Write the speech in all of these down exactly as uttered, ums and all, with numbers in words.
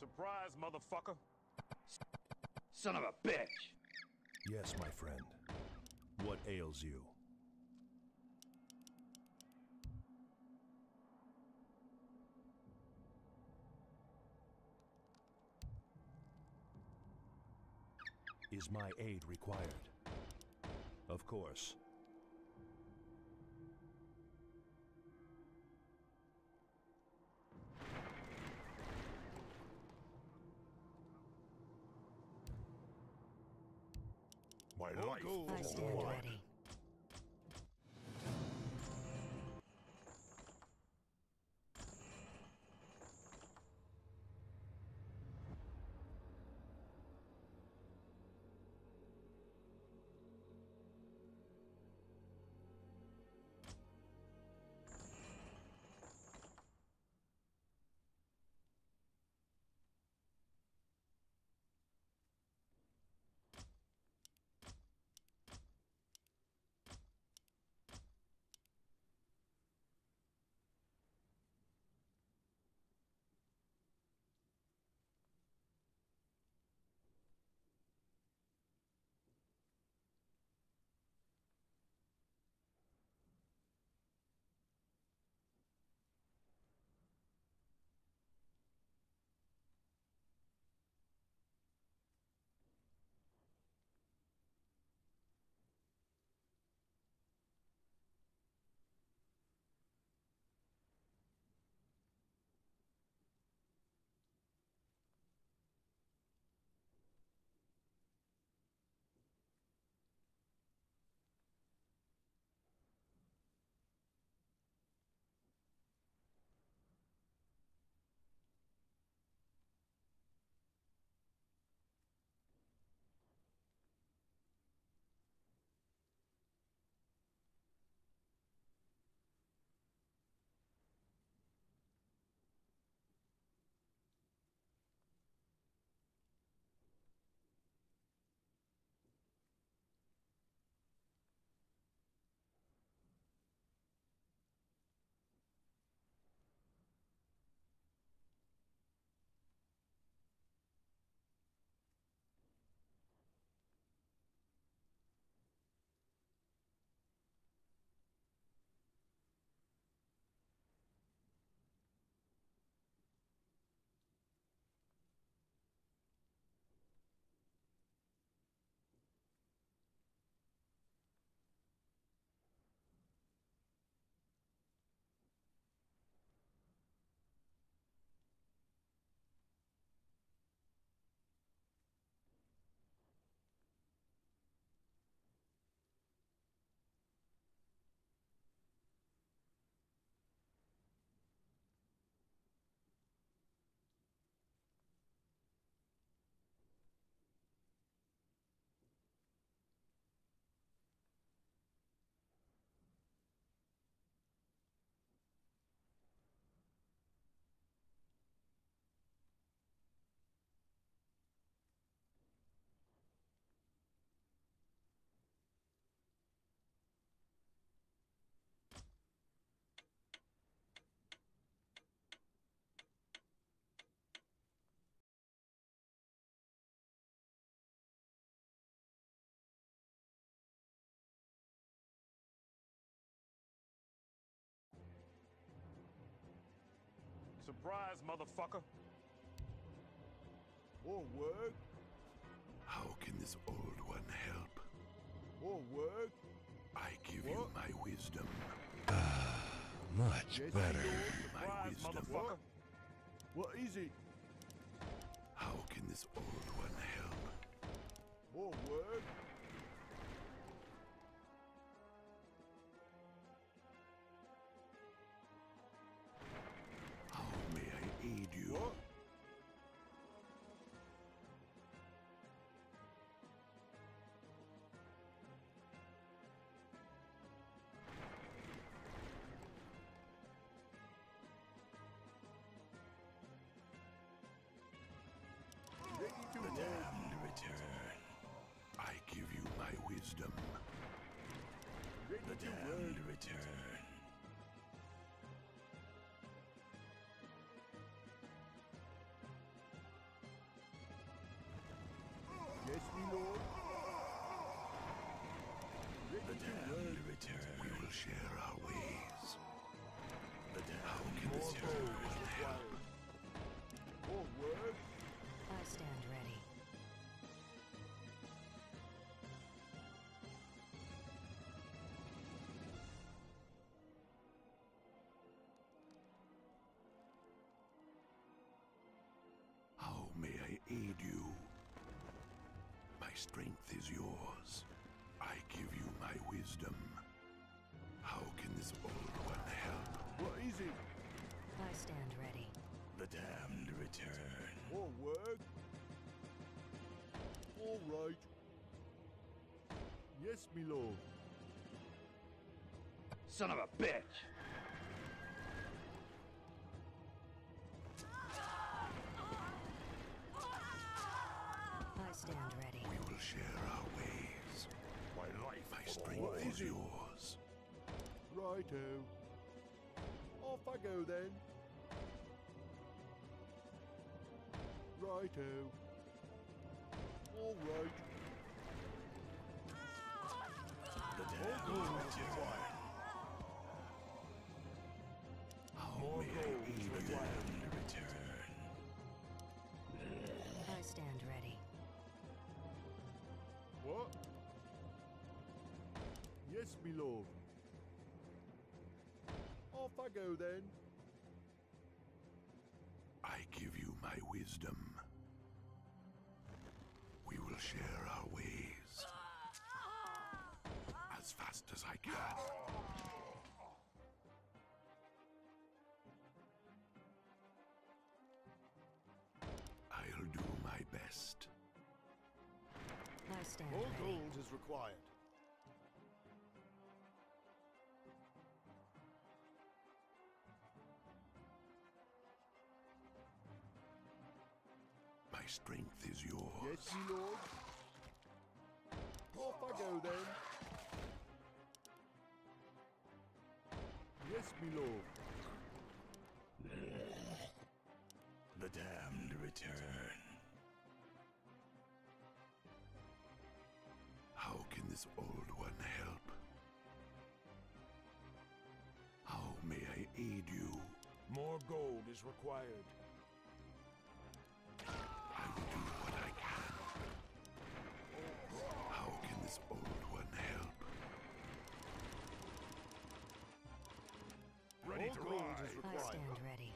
Surprise, motherfucker. Son of a bitch! Yes, my friend. What ails you? Is my aid required? Of course. My life First aid ready. Surprise, motherfucker. Oh, word. How can this old one help? Oh, word. I give What? you my wisdom. Much Yes, better. Lord. Surprise, wisdom. motherfucker. What is it? How can this old one help? Oh, word. How may I aid you? What? Ready to The roll. damned return. I give you my wisdom. Ready The to damned roll. return. damned return. We will share our ways. The damned return. More work. I stand ready. How may I aid you? My strength is yours. I give you my wisdom. How can this old one help? What is it? I stand ready. The damned return. More work. All right. Yes, me lord. Son of a bitch! I stand ready. We will share our ways. My life My for the strength Lord. is yours. Righto. Off I go then. Righto. All right. The damned return. How may I aid the damned return? I stand ready. What? Yes, me lord. Off I go then. I give you my wisdom. We will share our ways. As fast as I can. I'll do my best. I stand More ready. gold is required. My strength is yours. Yes, me lord. Off I go then. Yes, me lord. The damned return. How can this old one help? How may I aid you? More gold is required. I will do what I can. How can this old one help? Ready More to gold ride. is I required. stand ready.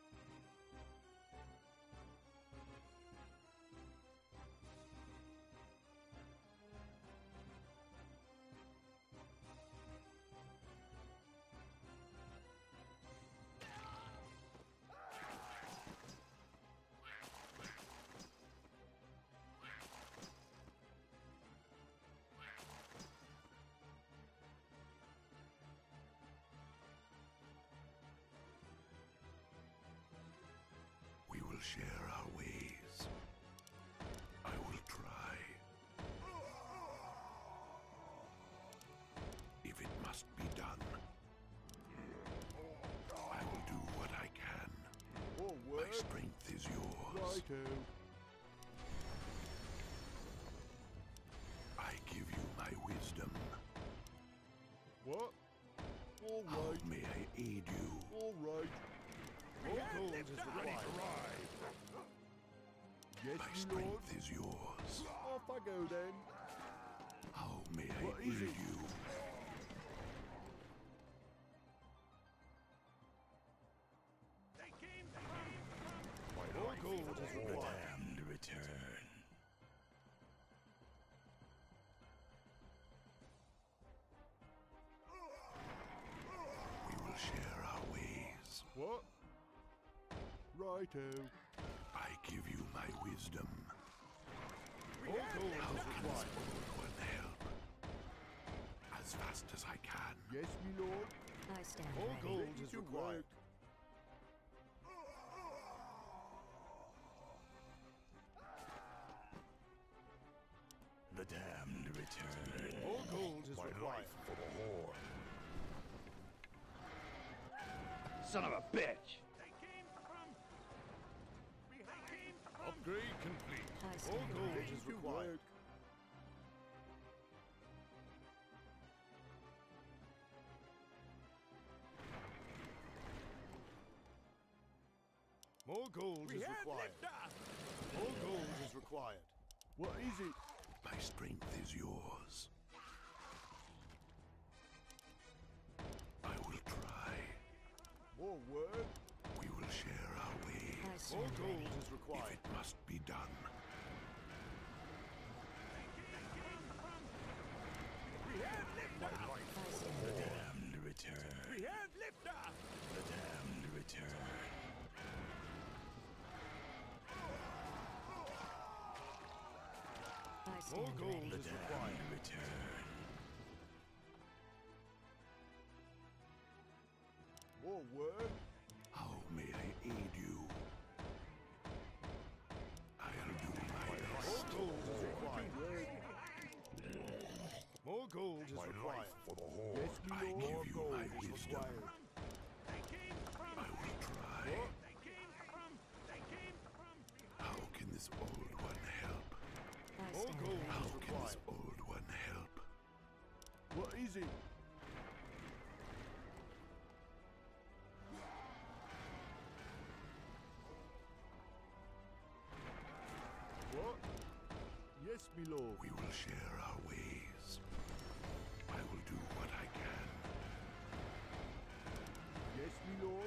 We will share our ways. I will try. If it must be done, I will do what I can. More My work. strength is yours. Righto. I give you my wisdom. What? All How right. may I aid you? All right. More gold is Ready required. to ride. Yes, My me lord. strength is yours. Off I go then. How may I What is aid it? you? My More life gold for is the required. Lord. Damned return. We will share our ways. What? Righto. I give you my wisdom. More gold How is can this required. old one help? As fast as I can. Yes, me lord. I stand More ready. gold Ready is to required. work. The damned return. More gold is My required. life for the Lord. Son of a bitch! Upgrade complete. I More stand gold ready. is required. More gold is required. More gold is required. What is it? My strength is yours. I will try. More work. We will share our I ways. stand More gold ready. is If required. it must be done. My life. I stand ready. Damned return. We have liftoff. The damned return. I More stand gold ready. is required. Damned return. More work. How may I aid you? I'll do my More best. gold is required. More gold is My required. life for the horde. Yes, my I lord. give More you gold my is wisdom. required. I will try. How can this old one help? I More stand gold ready. How is can this required. old one help? What is it? What? Yes, my lord. We will share our ways. I will do what I can. Yes, my lord.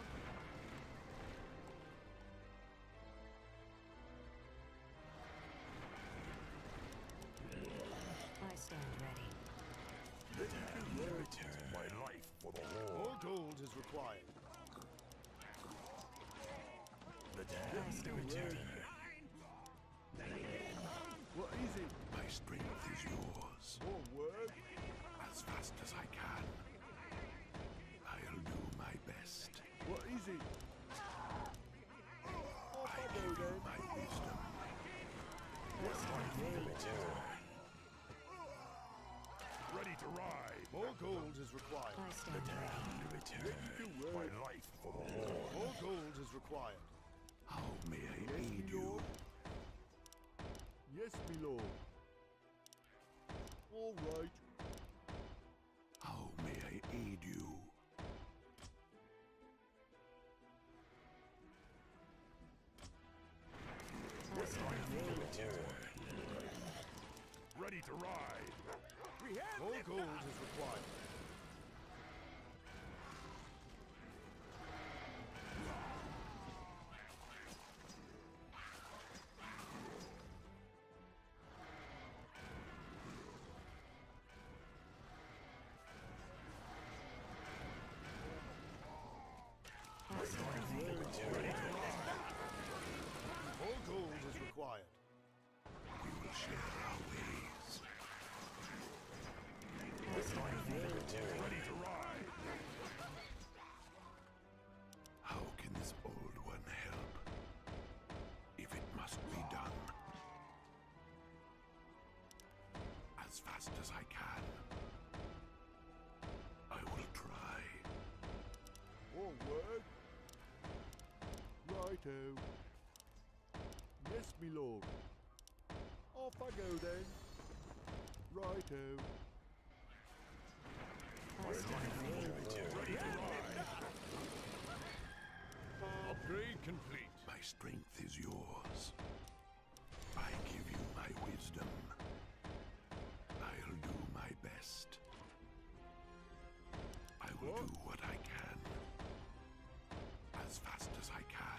I stand ready. The damned return. My life for the horde. More gold is required. The I damned stand return. ready. What is it? My strength is yours. More work. As fast as I can. I'll do my best. What is it? Off I I go give you then. my wisdom. I stand ready. Ready to ride. More gold is required. I stand ready. Damned return. To My work. life for the horde. More gold is required. How may I Yes, aid my you? lord. Yes, my lord. All right. How may I aid you? I stand ready. Ready to ride. More gold is required. I stand ready. More gold is required. We will share our ways. I stand ready. Ready to ride. How can this old one help? If it must be done. As fast as I can. I will try. More work. Righto. Yes, my lord. Off I go then. Righto. I stand ready. Ready to ride. Upgrade complete. My strength is yours. I give you my wisdom. I'll do my best. I will What? do what I can. As fast as I can.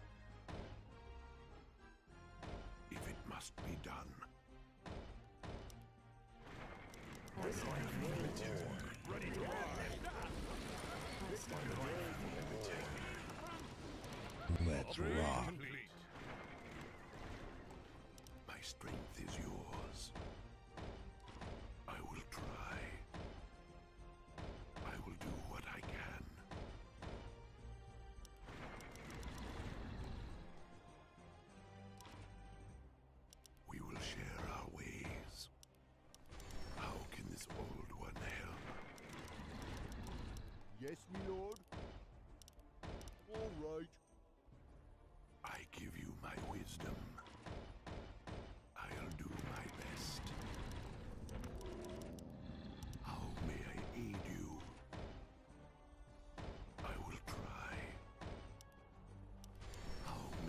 If it must be done. I stand ready. Ready to ride. I stand ready. Let's Upgrade rock. complete. My strength is yours. I will try. I will do what I can. We will share our ways. How can this old one help? Yes, my lord. All right. I give you my wisdom. I'll do my best. How may I aid you? I will try. How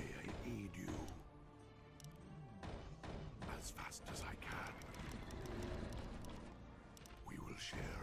fast as I can. We will share